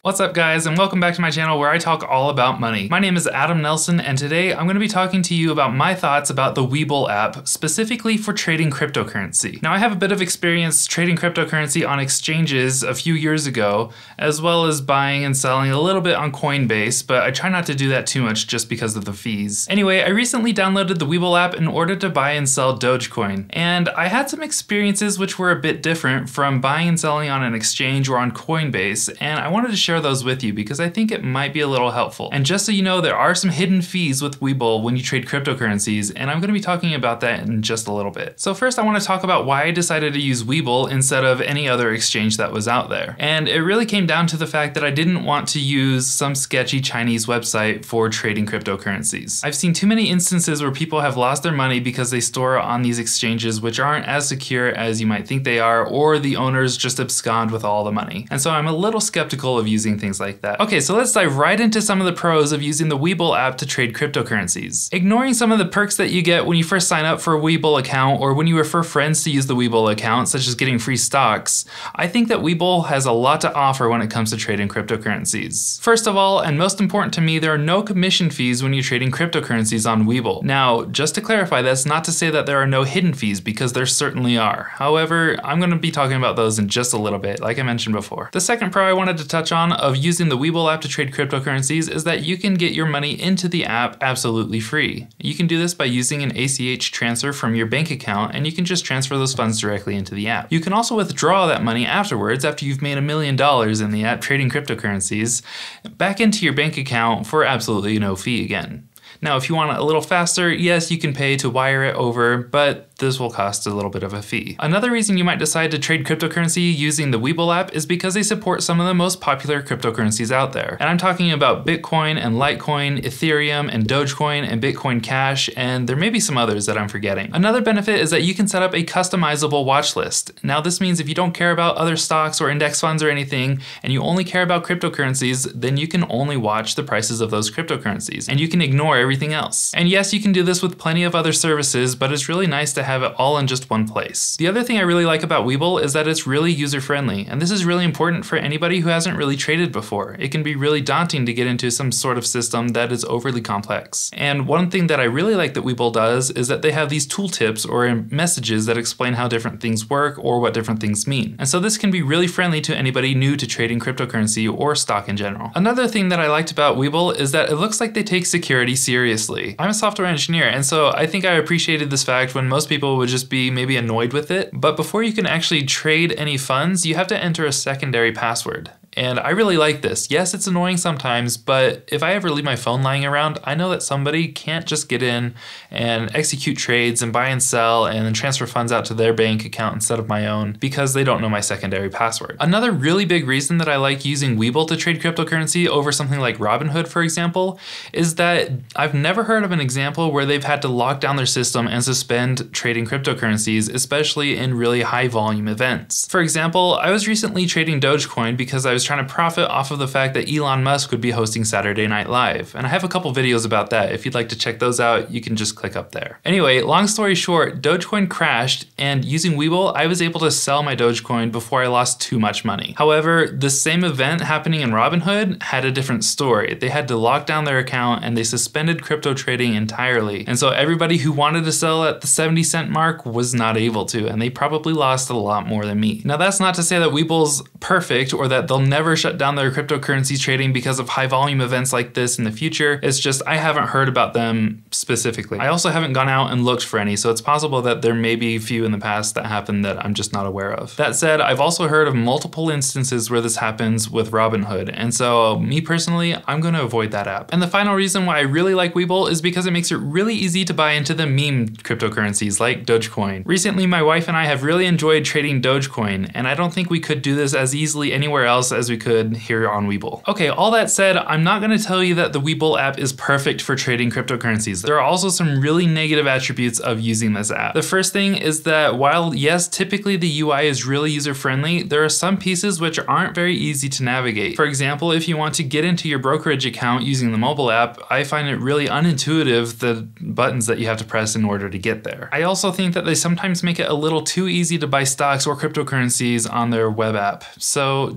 What's up guys, and welcome back to my channel where I talk all about money. My name is Adam Nelson, and today I'm going to be talking to you about my thoughts about the Webull app, specifically for trading cryptocurrency. Now I have a bit of experience trading cryptocurrency on exchanges a few years ago, as well as buying and selling a little bit on Coinbase, but I try not to do that too much just because of the fees. Anyway, I recently downloaded the Webull app in order to buy and sell Dogecoin, and I had some experiences which were a bit different from buying and selling on an exchange or on Coinbase, and I wanted to share those with you because I think it might be a little helpful. And just so you know, there are some hidden fees with Webull when you trade cryptocurrencies, and I'm going to be talking about that in just a little bit. So first I want to talk about why I decided to use Webull instead of any other exchange that was out there. And it really came down to the fact that I didn't want to use some sketchy Chinese website for trading cryptocurrencies. I've seen too many instances where people have lost their money because they store on these exchanges which aren't as secure as you might think they are, or the owners just abscond with all the money. And so I'm a little skeptical of using things like that. Okay, so let's dive right into some of the pros of using the Webull app to trade cryptocurrencies. Ignoring some of the perks that you get when you first sign up for a Webull account or when you refer friends to use the Webull account, such as getting free stocks, I think that Webull has a lot to offer when it comes to trading cryptocurrencies. First of all, and most important to me, there are no commission fees when you're trading cryptocurrencies on Webull. Now, just to clarify, that's not to say that there are no hidden fees, because there certainly are. However, I'm going to be talking about those in just a little bit, like I mentioned before. The second pro I wanted to touch on of using the Webull app to trade cryptocurrencies is that you can get your money into the app absolutely free. You can do this by using an ACH transfer from your bank account, and you can just transfer those funds directly into the app. You can also withdraw that money afterwards, after you've made $1 million in the app trading cryptocurrencies, back into your bank account for absolutely no fee again. Now, if you want it a little faster, yes, you can pay to wire it over, but this will cost a little bit of a fee. Another reason you might decide to trade cryptocurrency using the Webull app is because they support some of the most popular cryptocurrencies out there. And I'm talking about Bitcoin and Litecoin, Ethereum and Dogecoin and Bitcoin Cash, and there may be some others that I'm forgetting. Another benefit is that you can set up a customizable watch list. Now this means if you don't care about other stocks or index funds or anything, and you only care about cryptocurrencies, then you can only watch the prices of those cryptocurrencies, and you can ignore everything else. And yes, you can do this with plenty of other services, but it's really nice to have it all in just one place. The other thing I really like about Webull is that it's really user-friendly, and this is really important for anybody who hasn't really traded before. It can be really daunting to get into some sort of system that is overly complex. And one thing that I really like that Webull does is that they have these tooltips or messages that explain how different things work or what different things mean. And so this can be really friendly to anybody new to trading cryptocurrency or stock in general. Another thing that I liked about Webull is that it looks like they take security seriously. I'm a software engineer, and so I think I appreciated this fact when most people would just be maybe annoyed with it. But before you can actually trade any funds, you have to enter a secondary password. And I really like this. Yes, it's annoying sometimes, but if I ever leave my phone lying around, I know that somebody can't just get in and execute trades and buy and sell and then transfer funds out to their bank account instead of my own because they don't know my secondary password. Another really big reason that I like using Webull to trade cryptocurrency over something like Robinhood, for example, is that I've never heard of an example where they've had to lock down their system and suspend trading cryptocurrencies, especially in really high volume events. For example, I was recently trading Dogecoin because I was trying to profit off of the fact that Elon Musk would be hosting Saturday Night Live. And I have a couple videos about that. If you'd like to check those out, you can just click up there. Anyway, long story short, Dogecoin crashed, and using Webull, I was able to sell my Dogecoin before I lost too much money. However, the same event happening in Robinhood had a different story. They had to lock down their account and they suspended crypto trading entirely. And so everybody who wanted to sell at the 70-cent mark was not able to, and they probably lost a lot more than me. Now that's not to say that Webull's perfect or that they'll never shut down their cryptocurrency trading because of high volume events like this in the future. It's just I haven't heard about them specifically. I also haven't gone out and looked for any, so it's possible that there may be a few in the past that happened that I'm just not aware of. That said, I've also heard of multiple instances where this happens with Robinhood, and so me personally, I'm going to avoid that app. And the final reason why I really like Webull is because it makes it really easy to buy into the meme cryptocurrencies like Dogecoin. Recently, my wife and I have really enjoyed trading Dogecoin, and I don't think we could do this as easily anywhere else as we could here on Webull. Okay, all that said, I'm not going to tell you that the Webull app is perfect for trading cryptocurrencies. There are also some really negative attributes of using this app. The first thing is that while yes, typically the UI is really user-friendly, there are some pieces which aren't very easy to navigate. For example, if you want to get into your brokerage account using the mobile app, I find it really unintuitive, the buttons that you have to press in order to get there. I also think that they sometimes make it a little too easy to buy stocks or cryptocurrencies on their web app, so just be cautious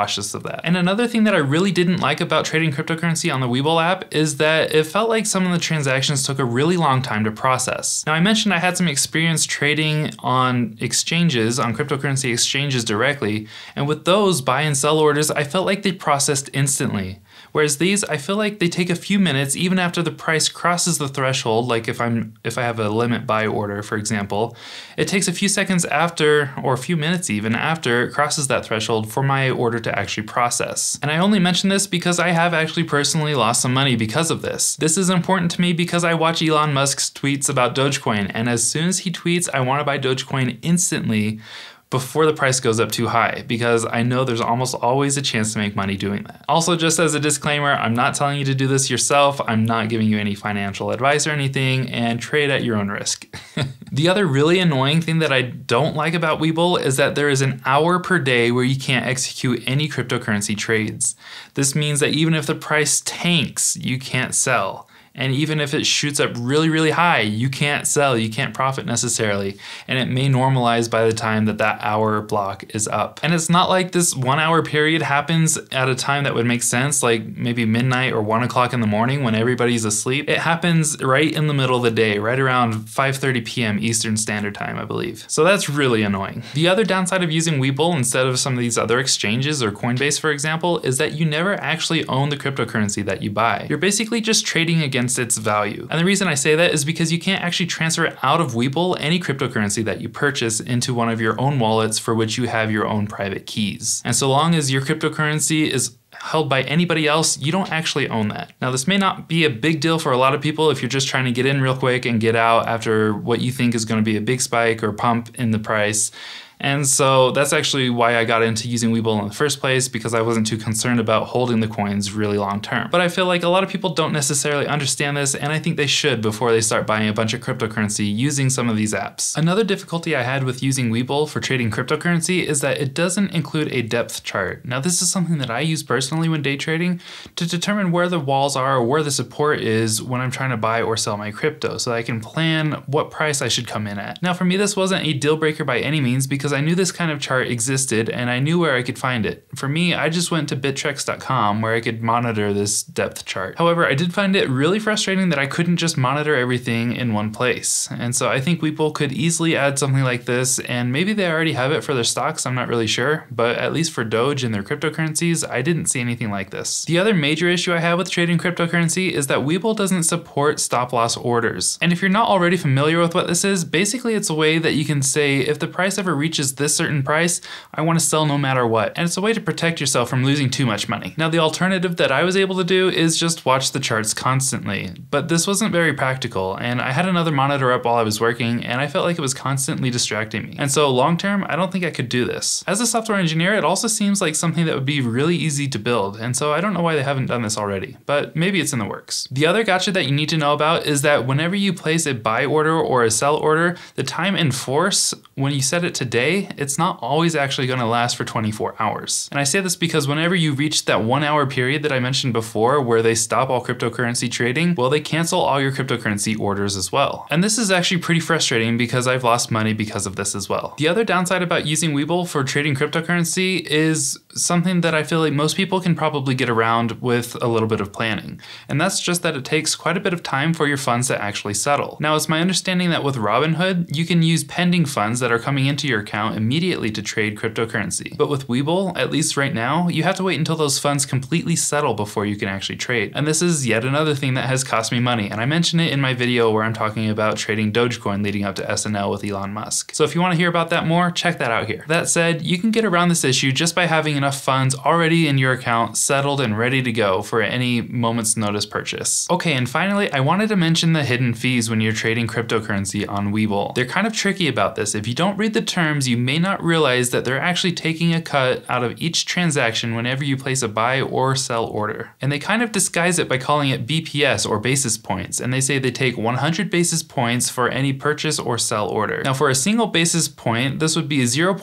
cautious of that. And another thing that I really didn't like about trading cryptocurrency on the Webull app is that it felt like some of the transactions took a really long time to process. Now, I mentioned I had some experience trading on exchanges, on cryptocurrency exchanges directly, and with those buy and sell orders, I felt like they processed instantly. Whereas these, I feel like they take a few minutes even after the price crosses the threshold, like if I have a limit buy order, for example, it takes a few seconds after, or a few minutes even after it crosses that threshold for my order to actually process. And I only mention this because I have actually personally lost some money because of this. This is important to me because I watch Elon Musk's tweets about Dogecoin, and as soon as he tweets, I want to buy Dogecoin instantly before the price goes up too high, because I know there's almost always a chance to make money doing that. Also, just as a disclaimer, I'm not telling you to do this yourself. I'm not giving you any financial advice or anything, and trade at your own risk. The other really annoying thing that I don't like about Webull is that there is an hour per day where you can't execute any cryptocurrency trades. This means that even if the price tanks, you can't sell. And even if it shoots up really, really high, you can't sell, you can't profit necessarily. And it may normalize by the time that that hour block is up. And it's not like this 1 hour period happens at a time that would make sense, like maybe midnight or 1 o'clock in the morning when everybody's asleep. It happens right in the middle of the day, right around 5:30 p.m. Eastern Standard Time, I believe. So that's really annoying. The other downside of using Webull instead of some of these other exchanges or Coinbase, for example, is that you never actually own the cryptocurrency that you buy. You're basically just trading against its value. And the reason I say that is because you can't actually transfer out of Webull any cryptocurrency that you purchase into one of your own wallets for which you have your own private keys. And so long as your cryptocurrency is held by anybody else, you don't actually own that. Now, this may not be a big deal for a lot of people if you're just trying to get in real quick and get out after what you think is going to be a big spike or pump in the price. And so that's actually why I got into using Webull in the first place, because I wasn't too concerned about holding the coins really long term. But I feel like a lot of people don't necessarily understand this, and I think they should before they start buying a bunch of cryptocurrency using some of these apps. Another difficulty I had with using Webull for trading cryptocurrency is that it doesn't include a depth chart. Now, this is something that I use personally when day trading to determine where the walls are or where the support is when I'm trying to buy or sell my crypto, so that I can plan what price I should come in at. Now, for me, this wasn't a deal breaker by any means, because I knew this kind of chart existed and I knew where I could find it. For me, I just went to bittrex.com where I could monitor this depth chart. However, I did find it really frustrating that I couldn't just monitor everything in one place. And so I think Webull could easily add something like this, and maybe they already have it for their stocks, I'm not really sure, but at least for Doge and their cryptocurrencies, I didn't see anything like this. The other major issue I have with trading cryptocurrency is that Webull doesn't support stop loss orders. And if you're not already familiar with what this is, basically it's a way that you can say, if the price ever reaches this certain price, I want to sell no matter what. And it's a way to protect yourself from losing too much money. Now, the alternative that I was able to do is just watch the charts constantly, but this wasn't very practical, and I had another monitor up while I was working, and I felt like it was constantly distracting me. And so long term, I don't think I could do this. As a software engineer, it also seems like something that would be really easy to build, and so I don't know why they haven't done this already, but maybe it's in the works. The other gotcha that you need to know about is that whenever you place a buy order or a sell order, the time in force, when you set it today, it's not always actually going to last for 24 hours. And I say this because whenever you reach that 1 hour period that I mentioned before where they stop all cryptocurrency trading, well, they cancel all your cryptocurrency orders as well. And this is actually pretty frustrating because I've lost money because of this as well. The other downside about using Webull for trading cryptocurrency is something that I feel like most people can probably get around with a little bit of planning. And that's just that it takes quite a bit of time for your funds to actually settle. Now, it's my understanding that with Robinhood, you can use pending funds that are coming into your account immediately to trade cryptocurrency. But with Webull, at least right now, you have to wait until those funds completely settle before you can actually trade. And this is yet another thing that has cost me money. And I mentioned it in my video where I'm talking about trading Dogecoin leading up to SNL with Elon Musk. So if you want to hear about that more, check that out here. That said, you can get around this issue just by having enough funds already in your account settled and ready to go for any moment's notice purchase. Okay, and finally, I wanted to mention the hidden fees when you're trading cryptocurrency on Webull. They're kind of tricky about this. If you don't read the terms, you may not realize that they're actually taking a cut out of each transaction whenever you place a buy or sell order. And they kind of disguise it by calling it BPS or basis points, and they say they take 100 basis points for any purchase or sell order. Now, for a single basis point, this would be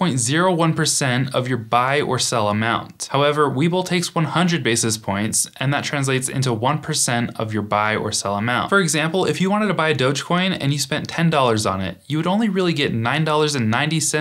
0.01% of your buy or sell amount. However, Webull takes 100 basis points, and that translates into 1% of your buy or sell amount. For example, if you wanted to buy a Dogecoin and you spent $10 on it, you would only really get $9.90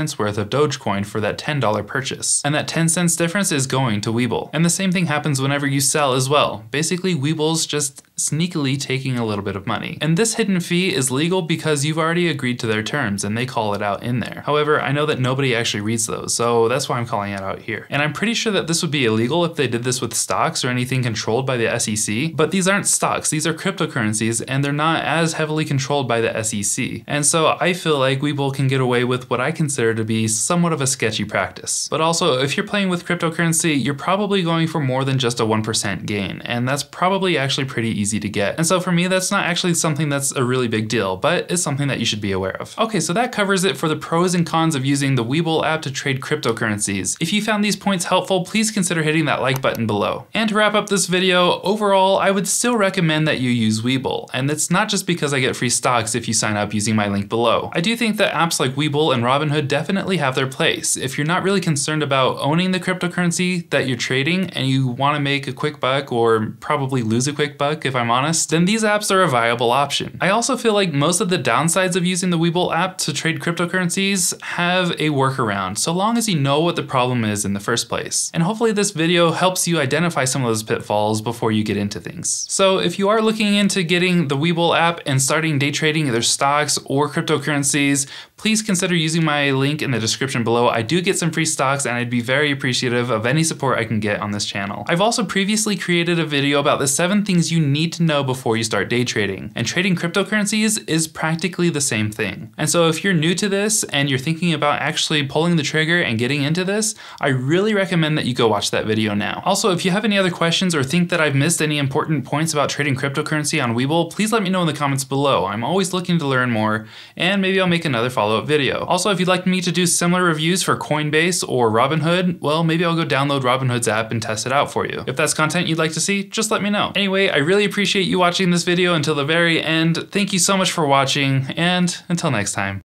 cents worth of Dogecoin for that $10 purchase. And that 10 cents difference is going to Webull. And the same thing happens whenever you sell as well. Basically, Webull's just sneakily taking a little bit of money. And this hidden fee is legal because you've already agreed to their terms and they call it out in there. However, I know that nobody actually reads those, so that's why I'm calling it out here. And I'm pretty sure that this would be illegal if they did this with stocks or anything controlled by the SEC, but these aren't stocks, these are cryptocurrencies, and they're not as heavily controlled by the SEC. And so I feel like Webull can get away with what I consider to be somewhat of a sketchy practice. But also, if you're playing with cryptocurrency, you're probably going for more than just a 1% gain, and that's probably actually pretty easy to get. And so for me, that's not actually something that's a really big deal, but it's something that you should be aware of. Okay, so that covers it for the pros and cons of using the Webull app to trade cryptocurrencies. If you found these points helpful, please consider hitting that like button below. And to wrap up this video, overall, I would still recommend that you use Webull. And it's not just because I get free stocks if you sign up using my link below. I do think that apps like Webull and Robinhood definitely have their place. If you're not really concerned about owning the cryptocurrency that you're trading and you want to make a quick buck or probably lose a quick buck, if I'm honest, then these apps are a viable option. I also feel like most of the downsides of using the Webull app to trade cryptocurrencies have a workaround, so long as you know what the problem is in the first place. And hopefully this video helps you identify some of those pitfalls before you get into things. So if you are looking into getting the Webull app and starting day trading either stocks or cryptocurrencies, please consider using my link in the description below. I do get some free stocks and I'd be very appreciative of any support I can get on this channel. I've also previously created a video about the 7 things you need to know before you start day trading, and trading cryptocurrencies is practically the same thing. And so if you're new to this and you're thinking about actually pulling the trigger and getting into this, I really recommend that you go watch that video now. Also, if you have any other questions or think that I've missed any important points about trading cryptocurrency on Webull, please let me know in the comments below. I'm always looking to learn more, and maybe I'll make another follow-up video. Also, if you'd like me to do similar reviews for Coinbase or Robinhood, well, maybe I'll go download Robinhood's app and test it out for you. If that's content you'd like to see, just let me know. Anyway, I really appreciate you watching this video until the very end. Thank you so much for watching, and until next time.